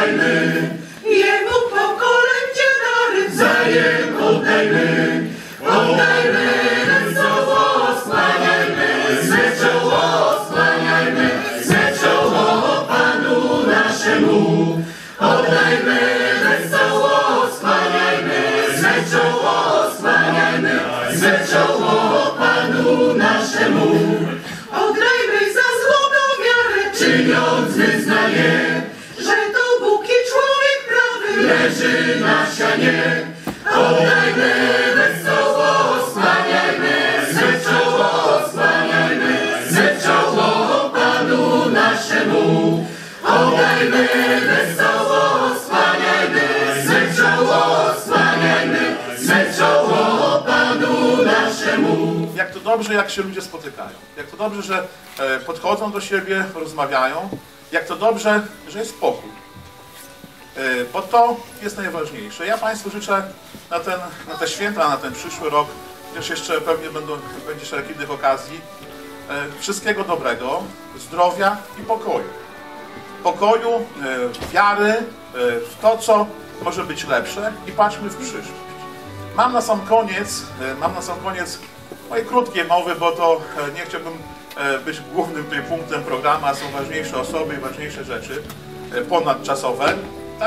oddajmy, Jemu po kolędzie dary wzajem oddajmy, oddajmy, wesoło skłaniajmy, swe czoło skłaniajmy, swe czoło Panu naszemu. Oddajmy, wesoło skłaniajmy, swe czoło skłaniajmy, swe czoło Panu naszemu. Oddajmy za złotą wiarę, czyniąc wyznanie, że to Bóg i człowiek prawy leży na sianie. Oddajmy, wesoło skłaniajmy, swe czoło skłaniajmy, swe czoło Panu naszemu. Oddajmy, wesoło skłaniajmy, swe czoło skłaniajmy, swe czoło Panu naszemu. Jak to dobrze, jak się ludzie spotykają. Jak to dobrze, że podchodzą do siebie, rozmawiają. Jak to dobrze, że jest spokój. Bo to jest najważniejsze. Ja Państwu życzę na te święta, na ten przyszły rok, chociaż jeszcze pewnie będzie szereg innych okazji, wszystkiego dobrego, zdrowia i pokoju. Pokoju, wiary w to, co może być lepsze i patrzmy w przyszłość. Mam na sam koniec mojej krótkiej mowy, bo to nie chciałbym być głównym tutaj punktem programu, a są ważniejsze osoby i ważniejsze rzeczy ponadczasowe.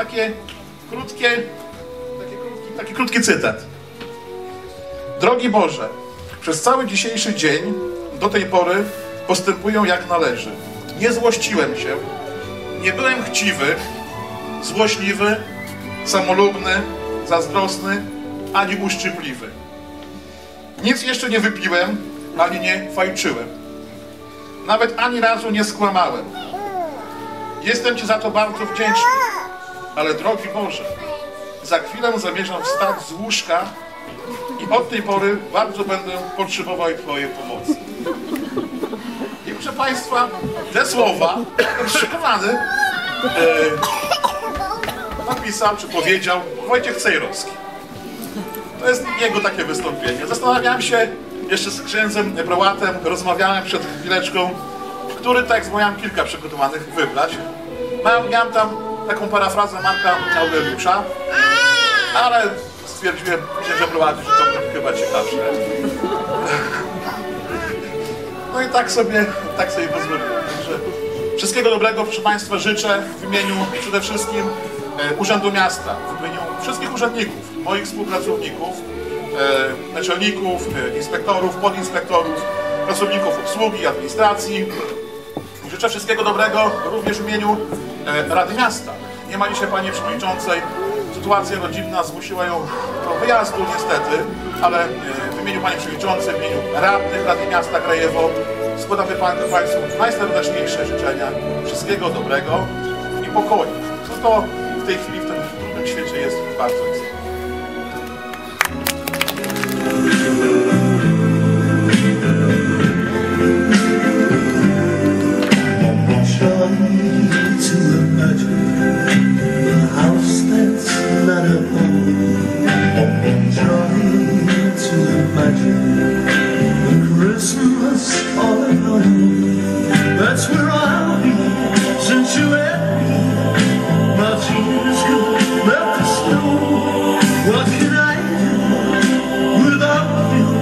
Taki krótki cytat. Drogi Boże, przez cały dzisiejszy dzień do tej pory postępują jak należy. Nie złościłem się, nie byłem chciwy, złośliwy, samolubny, zazdrosny, ani uszczypliwy. Nic jeszcze nie wypiłem, ani nie fajczyłem. Nawet ani razu nie skłamałem. Jestem Ci za to bardzo wdzięczny. Ale drogi Boże, za chwilę zamierzam wstać z łóżka i od tej pory bardzo będę potrzebował Twojej pomocy. I proszę Państwa, te słowa, przekonany, napisał czy powiedział Wojciech Cejrowski. To jest jego takie wystąpienie. Zastanawiałem się jeszcze z księdzem Brołatem, rozmawiałem przed chwileczką, który tekst, bo miałem kilka przygotowanych, wybrać. Miałem tam taką parafrazę Marka Aureliusza, ale stwierdziłem, księże Brołaty, że to chyba ciekawsze. No i tak sobie pozwoliłem. Także wszystkiego dobrego, proszę Państwa, życzę w imieniu przede wszystkim Urzędu Miasta, w imieniu wszystkich urzędników, moich współpracowników, naczelników, inspektorów, podinspektorów, pracowników obsługi, administracji. Życzę wszystkiego dobrego również w imieniu Rady Miasta. Nie ma dzisiaj Pani Przewodniczącej. Sytuacja rodzinna zmusiła ją do wyjazdu niestety, ale w imieniu Pani Przewodniczącej, w imieniu radnych Rady Miasta Grajewo składamy Państwu najserdeczniejsze życzenia. Wszystkiego dobrego i pokoju. Co to w tej chwili w tym trudnym świecie jest bardzo istotne. Christmas all alone. That's where I'll be since you left me. My tears could melt the snow. What can I do without you?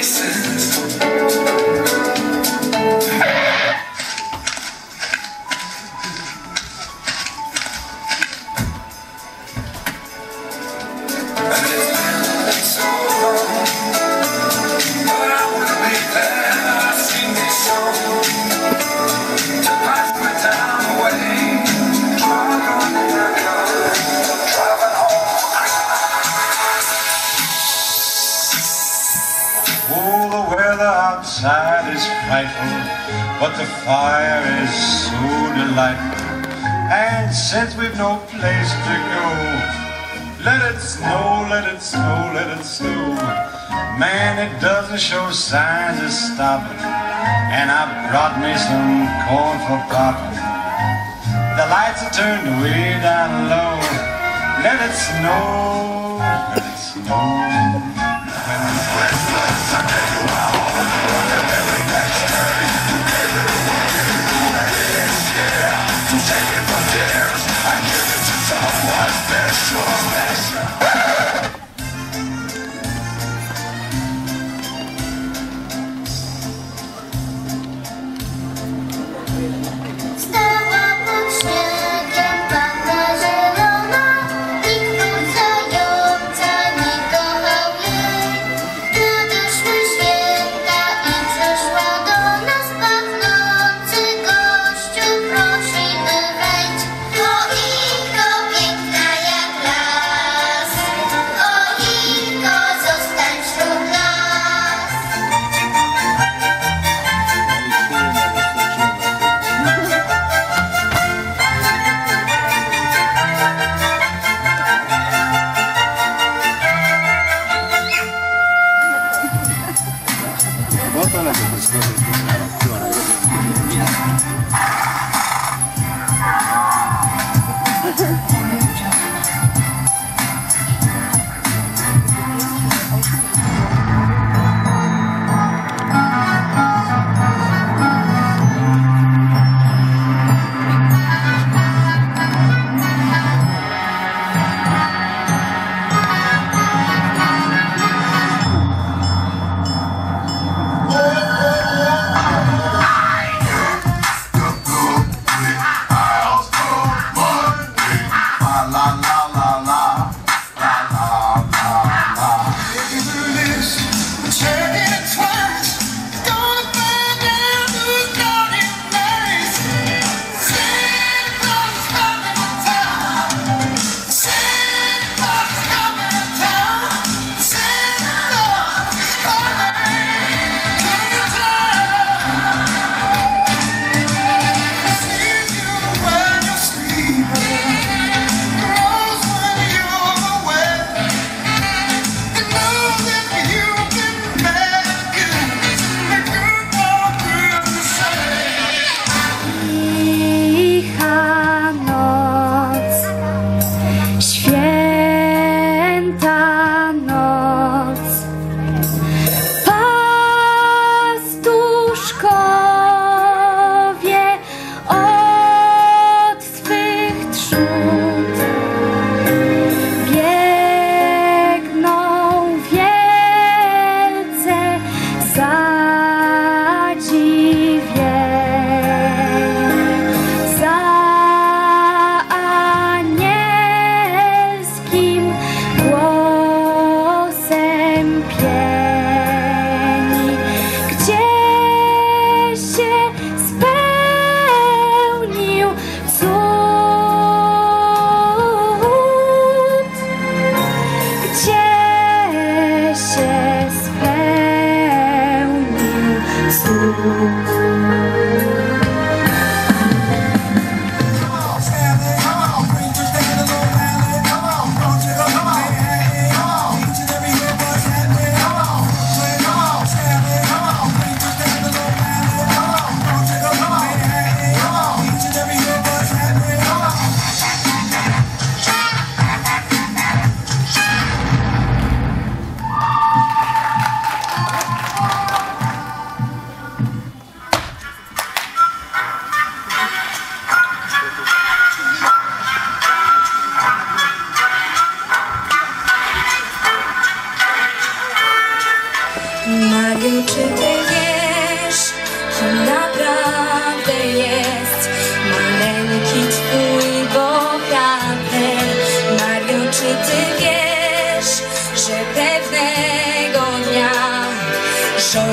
sense. Outside is frightful, but the fire is so delightful. And since we've no place to go, let it snow, let it snow, let it snow. Man, it doesn't show signs of stopping, and I brought me some corn for popping. The lights are turned way down low. Let it snow, let it snow. Nadeszły święta.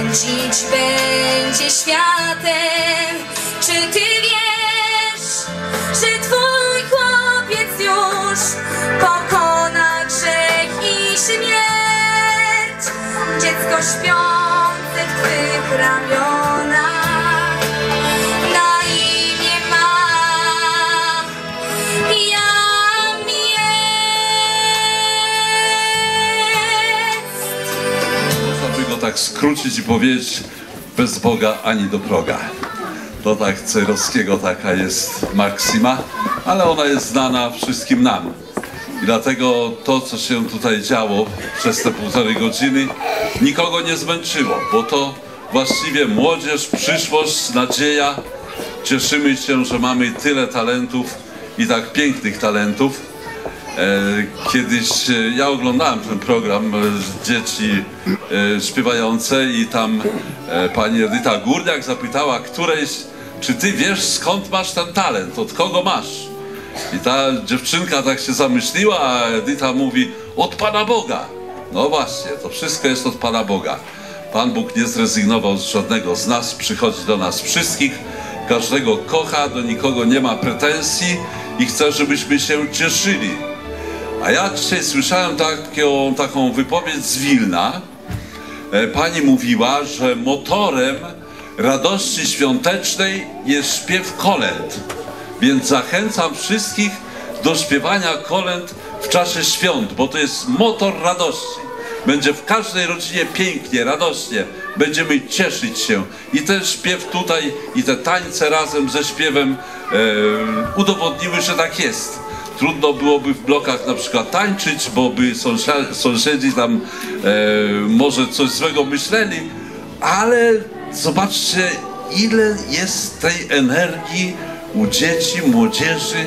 rządzić będzie światem. Czy ty wiesz, że twój chłopiec już pokona grzech i śmierć? Dziecko śpiące w twych ramionach na imię ma Jam jest. Można by go tak skrócić i powiedzieć: bez Boga ani do proga. To tak Cejrowskiego taka jest maksyma, ale ona jest znana wszystkim nam. I dlatego to, co się tutaj działo przez te 1,5 godziny, nikogo nie zmęczyło, bo to właściwie młodzież, przyszłość, nadzieja. Cieszymy się, że mamy tyle talentów i tak pięknych talentów. Kiedyś ja oglądałem ten program Dzieci śpiewające i tam pani Edyta Górniak zapytała którejś: czy ty wiesz, skąd masz ten talent, od kogo masz? I ta dziewczynka tak się zamyśliła, a Edyta mówi: od Pana Boga. No właśnie, to wszystko jest od Pana Boga. Pan Bóg nie zrezygnował z żadnego z nas, przychodzi do nas wszystkich, każdego kocha, do nikogo nie ma pretensji i chce, żebyśmy się cieszyli. A ja dzisiaj słyszałem taką wypowiedź z Wilna. Pani mówiła, że motorem radości świątecznej jest śpiew kolęd. Więc zachęcam wszystkich do śpiewania kolęd w czasie świąt, bo to jest motor radości. Będzie w każdej rodzinie pięknie, radośnie. Będziemy cieszyć się. I ten śpiew tutaj, i te tańce razem ze śpiewem udowodniły, że tak jest. Trudno byłoby w blokach na przykład tańczyć, bo by sąsiedzi tam może coś złego myśleli, ale zobaczcie, ile jest tej energii u dzieci, młodzieży.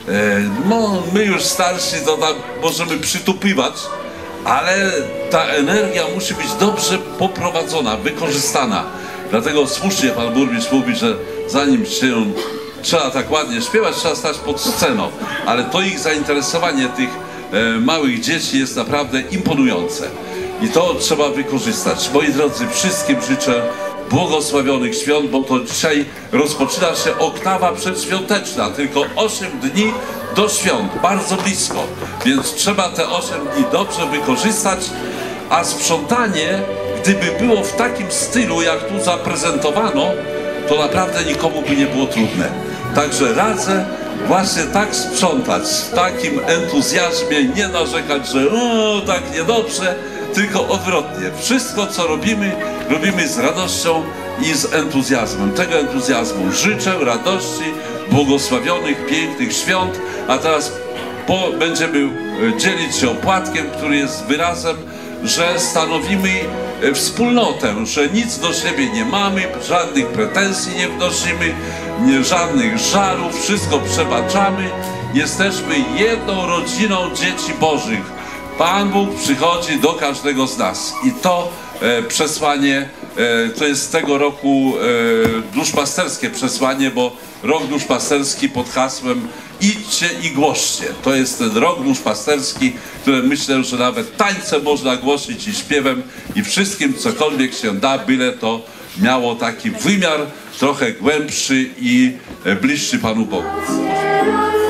No, my już starsi to tam możemy przytupywać, ale ta energia musi być dobrze poprowadzona, wykorzystana. Dlatego słusznie pan burmistrz mówi, że zanim się trzeba tak ładnie śpiewać, trzeba stać pod sceną. Ale to ich zainteresowanie tych małych dzieci jest naprawdę imponujące. I to trzeba wykorzystać. Moi drodzy, wszystkim życzę błogosławionych świąt, bo to dzisiaj rozpoczyna się oktawa przedświąteczna. Tylko 8 dni do świąt, bardzo blisko. Więc trzeba te 8 dni dobrze wykorzystać, a sprzątanie, gdyby było w takim stylu, jak tu zaprezentowano, to naprawdę nikomu by nie było trudne. Także radzę właśnie tak sprzątać, w takim entuzjazmie, nie narzekać, że tak niedobrze, tylko odwrotnie. Wszystko, co robimy, robimy z radością i z entuzjazmem. Tego entuzjazmu życzę, radości, błogosławionych, pięknych świąt, a teraz będziemy dzielić się opłatkiem, który jest wyrazem, że stanowimy wspólnotę, że nic do siebie nie mamy, żadnych pretensji nie wnosimy, żadnych żalów, wszystko przebaczamy. Jesteśmy jedną rodziną dzieci Bożych. Pan Bóg przychodzi do każdego z nas i to przesłanie, to jest tego roku duszpasterskie przesłanie, bo rok duszpasterski pod hasłem idźcie i głoście. To jest ten rok duszpasterski, który myślę, że nawet tańce można głosić i śpiewem i wszystkim cokolwiek się da, byle to miało taki wymiar trochę głębszy i bliższy Panu Bogu.